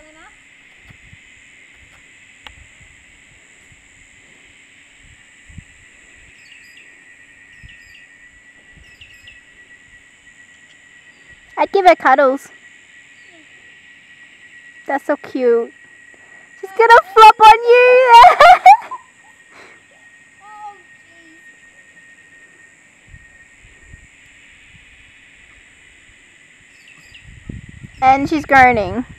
Elena. I'd give her cuddles. That's so cute. She's gonna flop on you. Oh, jeez. And she's groaning.